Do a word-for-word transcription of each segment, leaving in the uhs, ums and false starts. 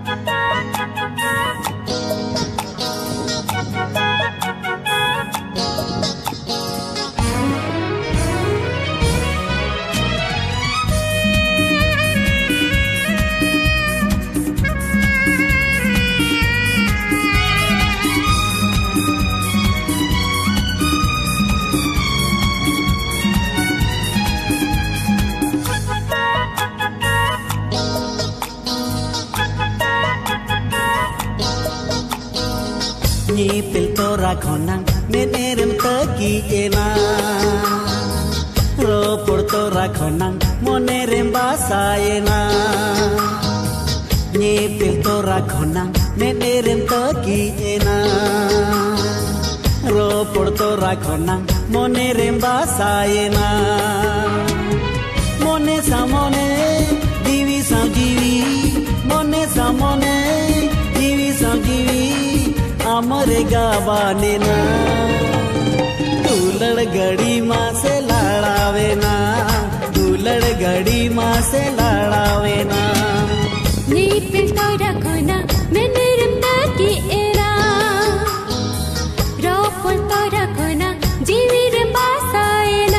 Nyipil tora khonang menerem teki ena Ropor tora khonang monerem basayena Nyipil tora khonang menerem teki ena Ropor tora khonang monerem basayena Mone samone divi sam divi Mone samone divi sam divi अमरे गावाने ना दुलड़ गड़ी माँ से लड़ावे ना दुलड़ गड़ी माँ से लड़ावे ना नीपिल तो रखो ना मैंने रिमता की एरा रोपल तो रखो ना जीवी रिम्बासाए ना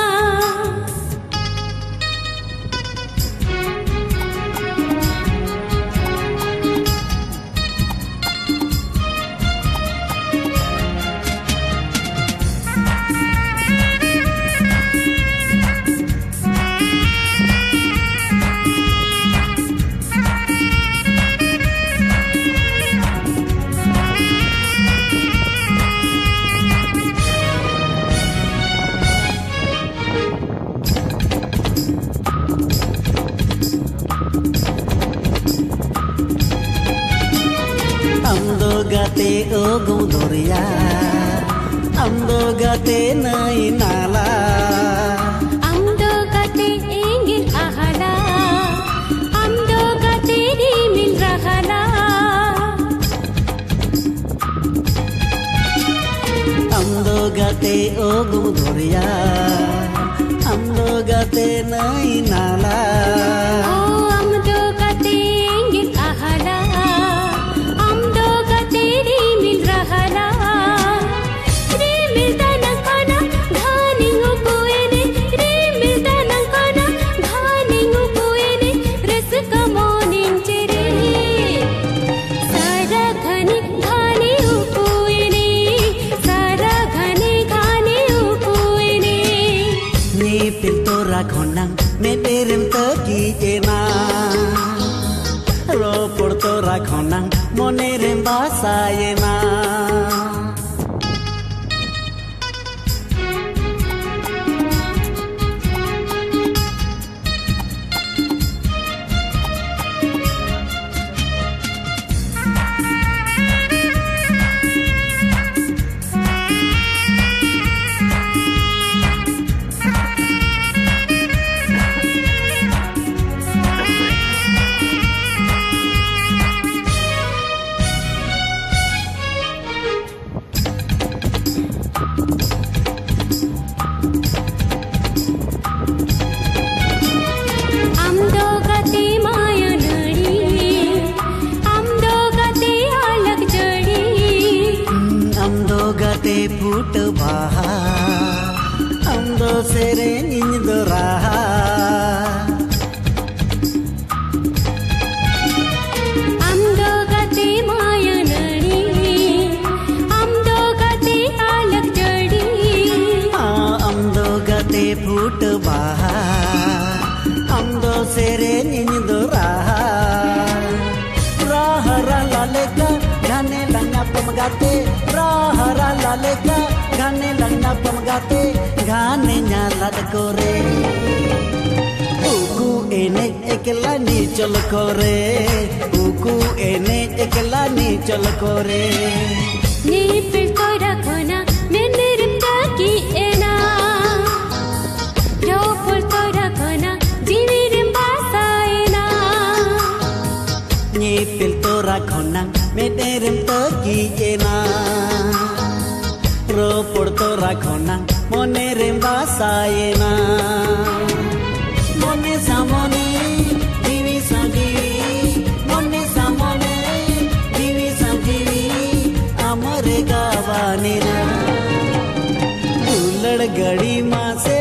Amdo gate ogo doria Amdo gate nai nala Amdo gate engil ahala Amdo gate rimil rahala Amdo gate ogo doria Amdo gate nai nala Oh amdo gate engil ahala Amdo gate rimil rahala Rimil tanang kana dhaning upuene Rimil tanang kana dhaning upuene Raska morning chere Sara ghani ghani upuene Sara ghani ghani upuene Nyipil tora khonang menerem teki ena Ropor tora khonang monerem basayena Amdo gate maya nadi Amdo gate alag jadi Amdo gate put baha Amdo sere nindo raha Amdo gate maya nadi Amdo gate alag jadi Amdo gate put baha Amdo sere nindo raha Raha rala leka gane langa pamgate Raha rala leka gane langa pamgate Gane nyalad kore Uku ene ekla ni chol kore Uku ene ekla ni chol kore Nipil to rakho na maine rimta ki ena Ropol to rakho na jivi rimbasae na Nyipil tora khonang menerem teki ena Ropor tora khonang monerem basayena Mone samone divi sadi Mone samone घड़ी माँ से